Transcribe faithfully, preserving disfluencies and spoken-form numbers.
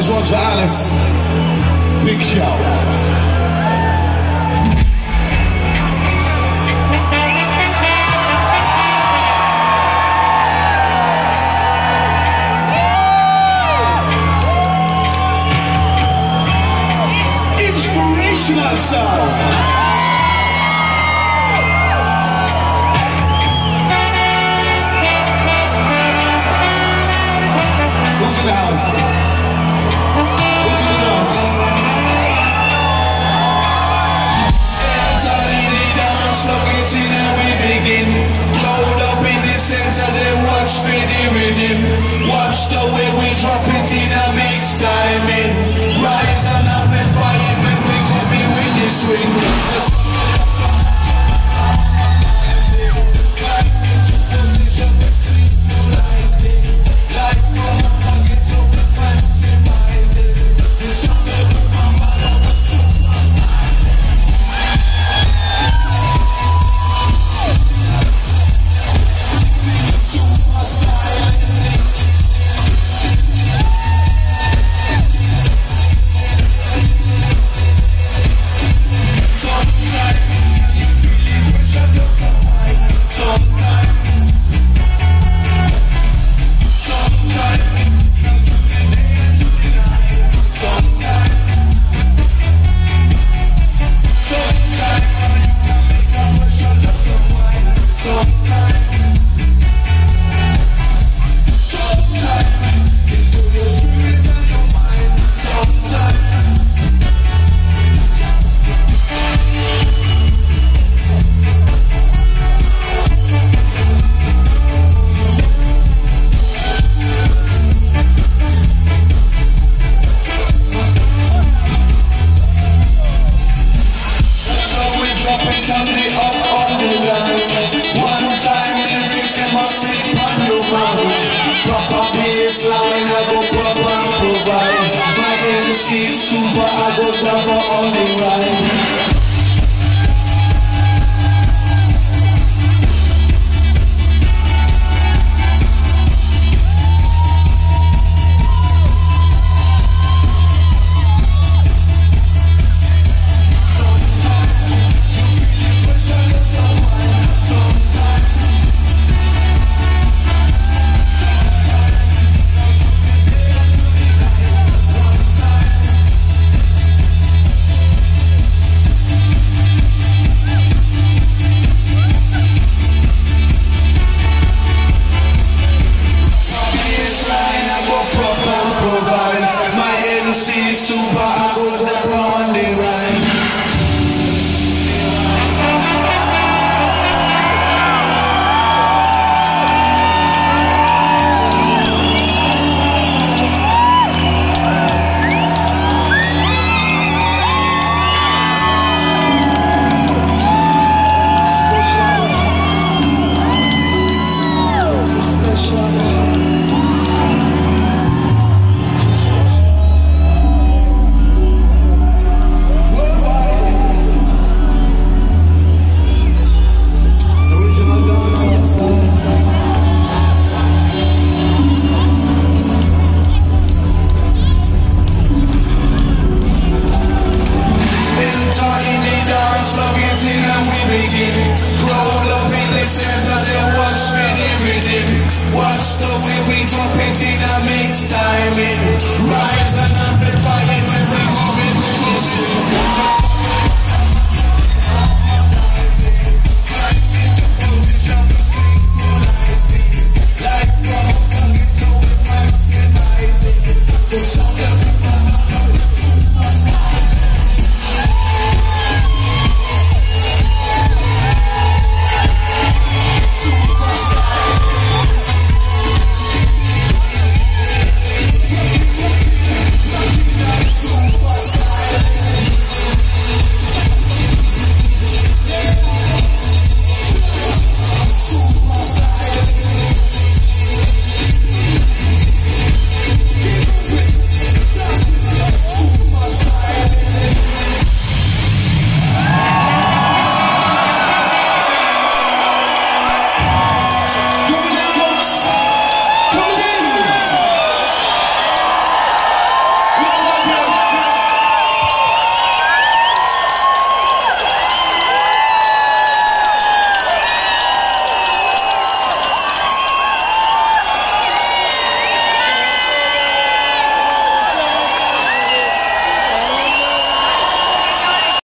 This one's for Alice. Big shout. Inspirational sounds. Who's in the house? Who's in the house? Entirely dance, plug it in and we begin. Crowd up in the center, they watch me the rhythm. Watch the way we drop it in a mix timing. Rise and amplify it when we come in with the swing. Just super, I go double on the ride. Super, I go down on the ride. Watch the way we drop it in a mix timing. Rise and amplify.